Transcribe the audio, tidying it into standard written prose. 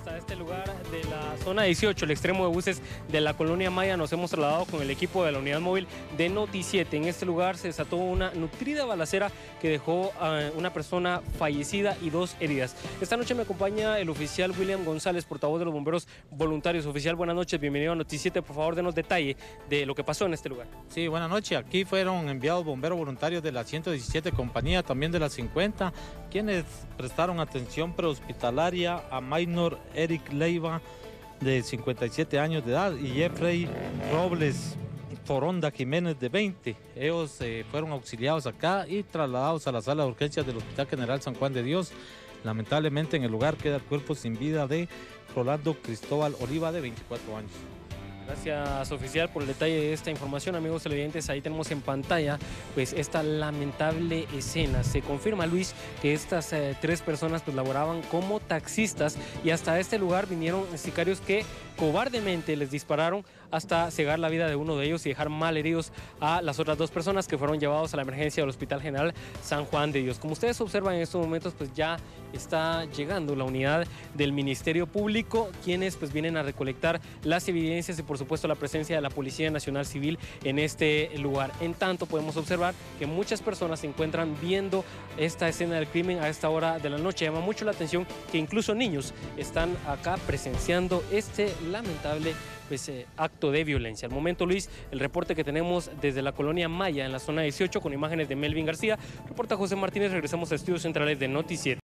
hasta este lugar de la zona 18, el extremo de buses de la colonia Maya. Nos hemos trasladado con el equipo de la unidad móvil de Noti7. En este lugar se desató una nutrida balacera que dejó a una persona fallecida y 2 heridas. Esta noche me acompaña el oficial William González, portavoz de los bomberos voluntarios. Oficial, buenas noches, bienvenido a Noti7. Por favor, denos detalle de lo que pasó en este lugar. Sí, buenas noches. Aquí fueron enviados bomberos voluntarios de la 117 compañía, también de la 50, quienes prestaron atención prehospitalaria a Maynor Eric Leiva, de 57 años de edad, y Jeffrey Robles Foronda Jiménez, de 20. Ellos fueron auxiliados acá y trasladados a la sala de urgencias del Hospital General San Juan de Dios. Lamentablemente en el lugar queda el cuerpo sin vida de Rolando Cristóbal Oliva, de 24 años. Gracias, oficial, por el detalle de esta información. Amigos televidentes, ahí tenemos en pantalla pues esta lamentable escena. Se confirma, Luis, que estas 3 personas pues laboraban como taxistas y hasta este lugar vinieron sicarios que cobardemente les dispararon hasta cegar la vida de uno de ellos y dejar mal heridos a las otras 2 personas que fueron llevados a la emergencia del Hospital General San Juan de Dios. Como ustedes observan en estos momentos, pues ya está llegando la unidad del Ministerio Público, quienes pues vienen a recolectar las evidencias y por supuesto la presencia de la Policía Nacional Civil en este lugar. En tanto, podemos observar que muchas personas se encuentran viendo esta escena del crimen a esta hora de la noche. Llama mucho la atención que incluso niños están acá presenciando este lamentable acto de violencia. Al momento, Luis, el reporte que tenemos desde la colonia Maya en la zona 18 con imágenes de Melvin García. Reporta José Martínez. Regresamos a estudios centrales de Noti7.